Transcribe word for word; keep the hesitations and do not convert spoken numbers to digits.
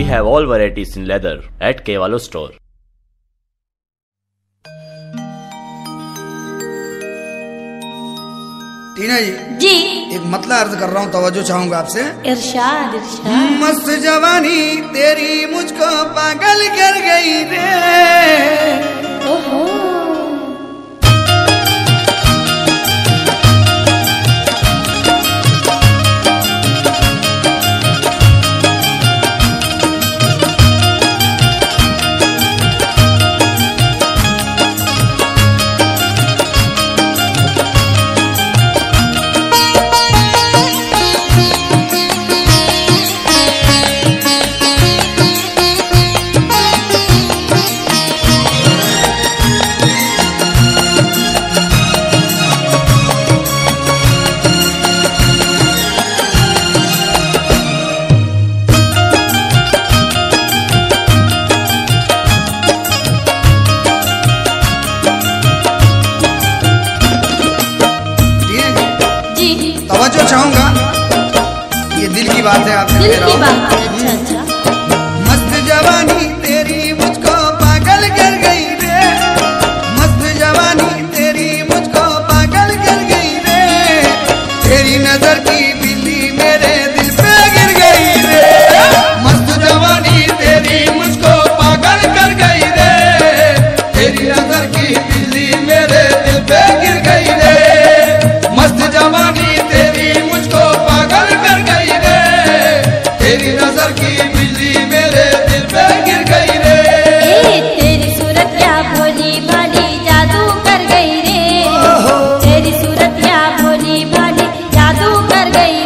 We have all varieties in leather at Cavallo store. टीना जी जी एक मतला अर्ज कर रहा हूँ, तवज्जो चाहूंगा आपसे। इरशाद इरशाद। मस्त जवानी तेरी मुझको पागल कर गई रे। ओहो तवज्जो चाहूंगा, ये दिल की बात है, आपसे दिल की बात है। अच्छा अच्छा। मस्त जवानी तेरी मुझको पागल कर गई रे। मस्त जवानी तेरी मुझको पागल कर गई रे। तेरी नजर की बिल्ली मेरे दिल पे गिर गई रे। मस्त जवानी तेरी मुझको पागल कर गई रे। तेरी नजर की बिल्ली मेरे दिल पे गिर गई रे। मस्त जवानी तेरी मुझको पागल कर गई रे। तेरी नजर की बिजली मेरे दिल पे गिर गई रे। ए तेरी सूरत क्या भोली भाली जादू कर गई रे। तेरी सूरत क्या भोली भाली जादू कर गई